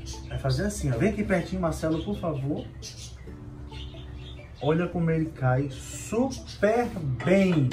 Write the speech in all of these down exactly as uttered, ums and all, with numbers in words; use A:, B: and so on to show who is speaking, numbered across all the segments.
A: Vai fazer assim, ó. Vem aqui pertinho, Marcelo, por favor. Olha como ele cai super bem.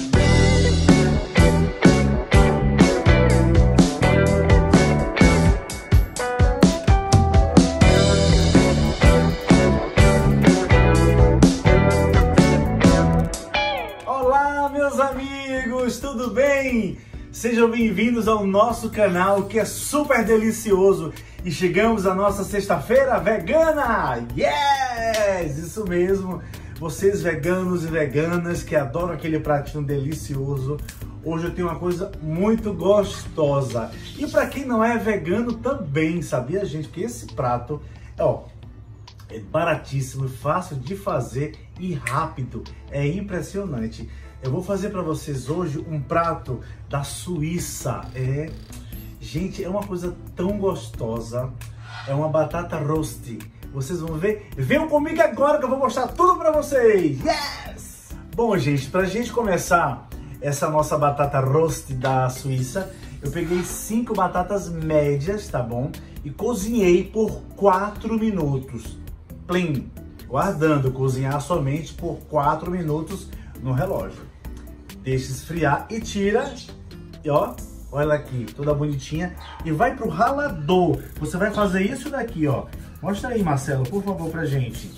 A: Olá, meus amigos, tudo bem? Sejam bem-vindos ao nosso canal, que é super delicioso. E chegamos à nossa sexta-feira vegana! Yes! Isso mesmo! Vocês veganos e veganas que adoram aquele pratinho delicioso, hoje eu tenho uma coisa muito gostosa. E para quem não é vegano também, sabia, gente, que esse prato ó, é baratíssimo, fácil de fazer e rápido. É impressionante. Eu vou fazer para vocês hoje um prato da Suíça. É, gente, é uma coisa tão gostosa. É uma batata rosti. Vocês vão ver. Venham comigo agora que eu vou mostrar tudo para vocês. Yes! Bom, gente, para a gente começar essa nossa batata rosti da Suíça, eu peguei cinco batatas médias, tá bom? E cozinhei por quatro minutos. Plim. Guardando, cozinhar somente por quatro minutos no relógio. Deixa esfriar e tira. E ó, olha aqui, toda bonitinha. E vai pro ralador. Você vai fazer isso daqui, ó. Mostra aí, Marcelo, por favor, pra gente.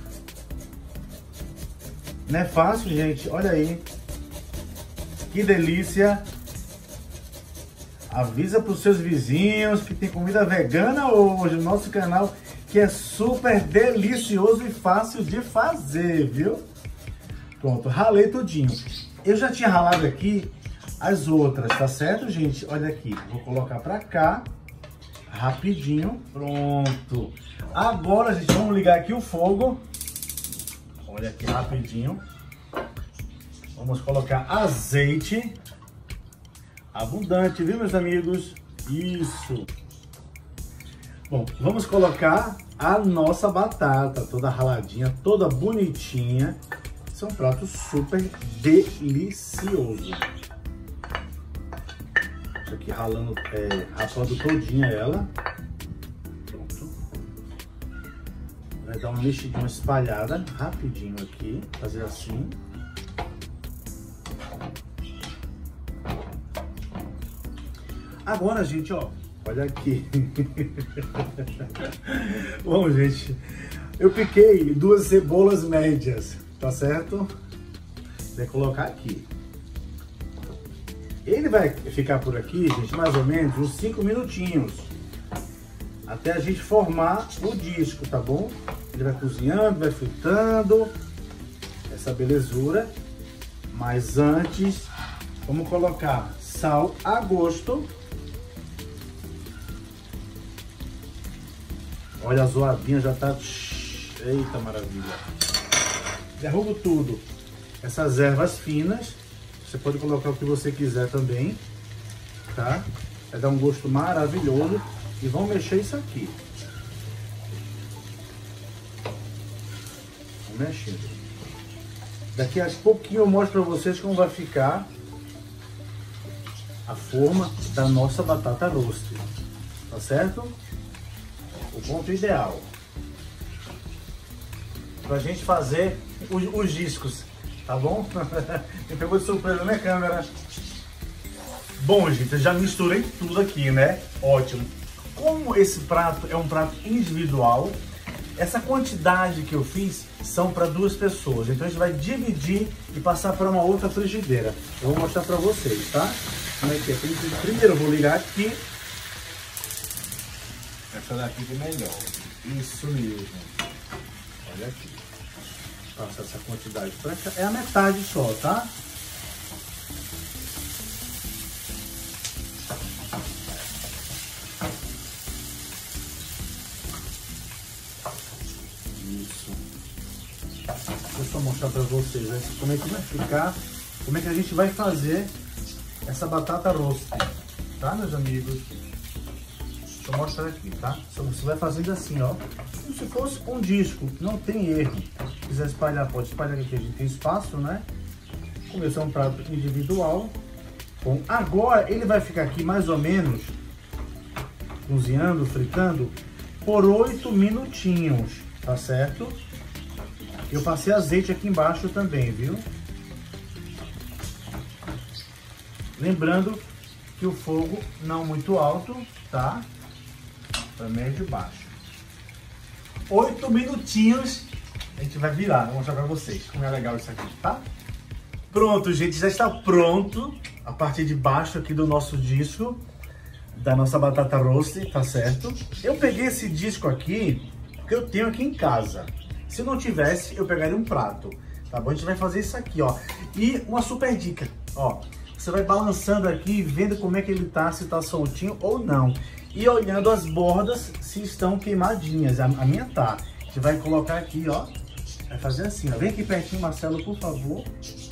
A: Não é fácil, gente. Olha aí. Que delícia. Avisa pros seus vizinhos que tem comida vegana hoje no nosso canal, que é super delicioso e fácil de fazer, viu? Pronto, ralei tudinho. Eu já tinha ralado aqui as outras, tá certo, gente? Olha aqui, vou colocar pra cá, rapidinho, pronto. Agora, gente, vamos ligar aqui o fogo. Olha aqui, rapidinho. Vamos colocar azeite. Abundante, viu, meus amigos? Isso. Bom, vamos colocar a nossa batata, toda raladinha, toda bonitinha. Esse é um prato super delicioso. Isso aqui ralando, é, rapando todinha ela. Pronto. Vai dar uma mexidinha espalhada, rapidinho aqui. Fazer assim. Agora, gente, ó. Olha aqui. Bom, gente, eu piquei duas cebolas médias, tá certo? Vai colocar aqui. Ele vai ficar por aqui, gente, mais ou menos uns cinco minutinhos. Até a gente formar o disco, tá bom? Ele vai cozinhando, vai fritando. Essa belezura. Mas antes, vamos colocar sal a gosto. Olha, a zoadinha já tá... Eita, maravilha. Derrubo tudo. Essas ervas finas. Você pode colocar o que você quiser também. Tá? Vai dar um gosto maravilhoso. E vamos mexer isso aqui. Vamos mexendo. Daqui a pouquinho eu mostro pra vocês como vai ficar a forma da nossa batata rosti. Tá certo? O ponto ideal pra gente fazer os, os discos, tá bom? Me pegou de surpresa, né, câmera? Bom, gente, eu já misturei tudo aqui, né? Ótimo. Como esse prato é um prato individual, essa quantidade que eu fiz são para duas pessoas. Então a gente vai dividir e passar para uma outra frigideira. Eu vou mostrar para vocês, tá? Como é que é? Primeiro eu vou ligar aqui. Essa daqui que é melhor. Isso mesmo. Olha aqui. Passa essa quantidade pra cá. É a metade só, tá? Isso. Deixa eu só mostrar pra vocês, né? Como é que vai ficar, como é que a gente vai fazer essa batata rosti, tá, meus amigos? Deixa eu mostrar aqui, tá? Você vai fazendo assim, ó, como se fosse um disco, não tem erro. Se quiser espalhar, pode espalhar aqui, a gente tem espaço, né? Como esse é um prato individual. Bom, agora ele vai ficar aqui mais ou menos cozinhando, fritando, por oito minutinhos, tá certo? Eu passei azeite aqui embaixo também, viu? Lembrando que o fogo não muito alto, tá? Para médio e baixo. Oito minutinhos, a gente vai virar, vou mostrar para vocês como é legal isso aqui, tá? Pronto, gente, já está pronto a parte de baixo aqui do nosso disco, da nossa batata roast, tá certo? Eu peguei esse disco aqui, porque eu tenho aqui em casa. Se não tivesse, eu pegaria um prato, tá bom? A gente vai fazer isso aqui, ó. E uma super dica, ó. Você vai balançando aqui, vendo como é que ele tá, se tá soltinho ou não. E olhando as bordas, se estão queimadinhas. A, a minha tá. A gente vai colocar aqui, ó. Vai fazer assim, ó. Vem aqui pertinho, Marcelo, por favor.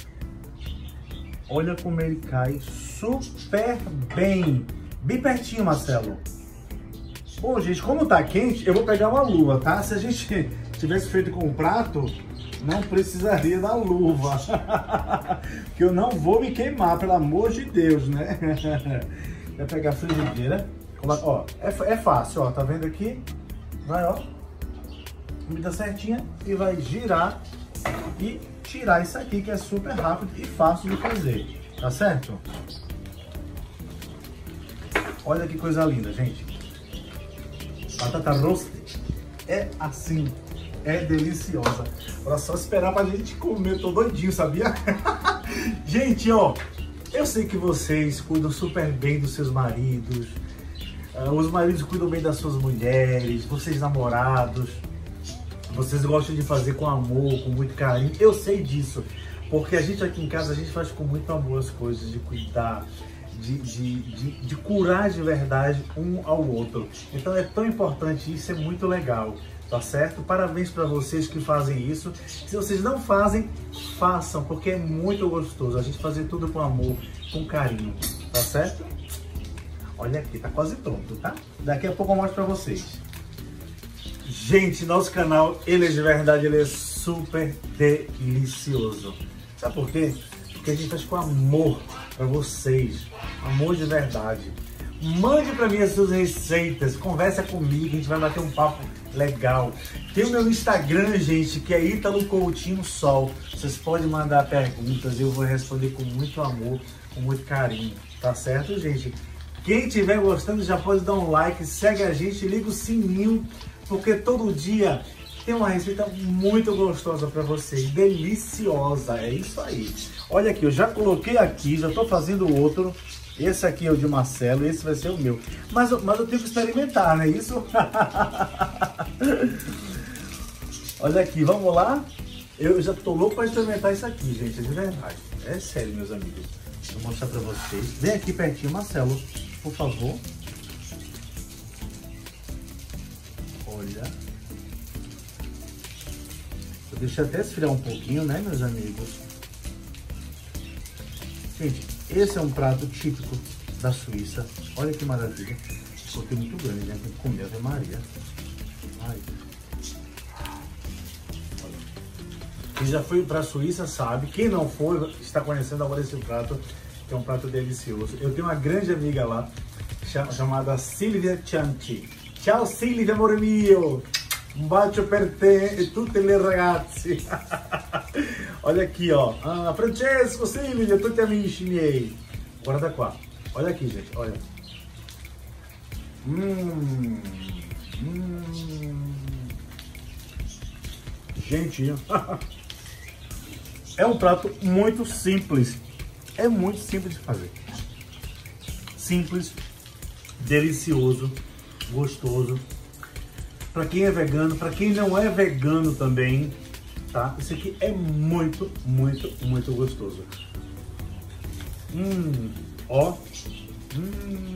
A: Olha como ele cai super bem. Bem pertinho, Marcelo. Bom, gente, como tá quente, eu vou pegar uma luva, tá? Se a gente tivesse feito com um prato, não precisaria da luva. Que eu não vou me queimar, pelo amor de Deus, né? Vai pegar a frigideira. Ó, é, é fácil, ó. Tá vendo aqui? Vai, ó. Medida certinha e vai girar e tirar isso aqui, que é super rápido e fácil de fazer. Tá certo? Olha que coisa linda, gente. Batata roast é assim. É deliciosa. Agora só esperar pra gente comer. Eu tô doidinho, sabia? Gente, ó, eu sei que vocês cuidam super bem dos seus maridos. Uh, os maridos cuidam bem das suas mulheres, vocês namorados. Vocês gostam de fazer com amor, com muito carinho. Eu sei disso. Porque a gente aqui em casa, a gente faz com muito amor as coisas, de cuidar, de, de, de, de curar de verdade um ao outro. Então é tão importante isso, é muito legal. Tá certo? Parabéns para vocês que fazem isso. Se vocês não fazem, façam, porque é muito gostoso a gente fazer tudo com amor, com carinho, tá certo? Olha aqui, tá quase pronto, tá? Daqui a pouco eu mostro para vocês. Gente, nosso canal, ele é de verdade, ele é super delicioso. Sabe por quê? Porque a gente faz com amor para vocês, amor de verdade. Mande para mim as suas receitas, conversa comigo, a gente vai bater um papo legal. Tem o meu Instagram, gente, que é Ítalo Coutinho Sol. Vocês podem mandar perguntas, eu vou responder com muito amor, com muito carinho, tá certo, gente? Quem estiver gostando já pode dar um like, segue a gente, liga o sininho, porque todo dia tem uma receita muito gostosa para vocês, deliciosa, é isso aí. Olha aqui, eu já coloquei aqui, já estou fazendo outro. Esse aqui é o de Marcelo, esse vai ser o meu. Mas, mas eu tenho que experimentar, não é isso? Olha aqui, vamos lá? Eu já tô louco para experimentar isso aqui, gente, é de verdade. É sério, meus amigos. Vou mostrar para vocês. Vem aqui pertinho, Marcelo, por favor. Olha. Eu deixei até esfriar um pouquinho, né, meus amigos? Gente, esse é um prato típico da Suíça. Olha que maravilha. Ficou muito grande, né? Tem que comer, Ave Maria. Ai. Quem já foi para a Suíça sabe. Quem não foi, está conhecendo agora esse prato, que é um prato delicioso. Eu tenho uma grande amiga lá, chamada Silvia Cianci. Ciao Silvia, amore mio! Um bacio per te e tutte le ragazze. Olha aqui, ó. Ah, Francesco, Silvia, tutti amici miei. Guarda qua. Olha aqui, gente. Olha. Hum. Hum. Gente, é um prato muito simples. É muito simples de fazer. Simples, delicioso, gostoso. Para quem é vegano, para quem não é vegano também, tá? Isso aqui é muito, muito, muito gostoso. Hum, ó. Hum.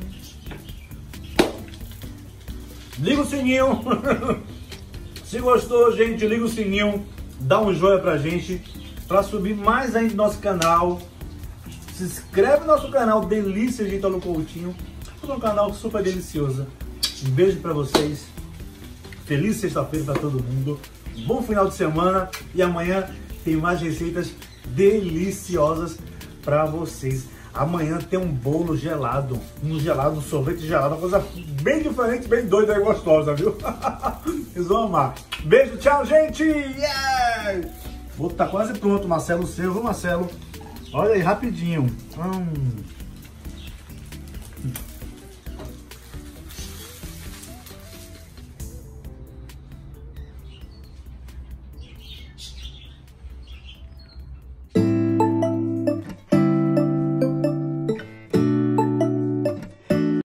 A: Liga o sininho. Se gostou, gente, liga o sininho, dá um joinha pra gente, para subir mais ainda no nosso canal. Se inscreve no nosso canal Delícias de Ítalo Coutinho, é um canal super delicioso. Um beijo para vocês. Feliz sexta-feira para todo mundo. Bom final de semana e amanhã tem mais receitas deliciosas para vocês. Amanhã tem um bolo gelado, um gelado, um sorvete gelado, uma coisa bem diferente, bem doida e gostosa, viu? Vocês vão amar. Beijo, tchau, gente! Yeah! O outro tá quase pronto, Marcelo, seu, viu, Marcelo? Olha aí, rapidinho. Hum.